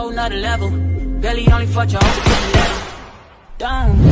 whole nother level. Barely only fucked your whole level. Down.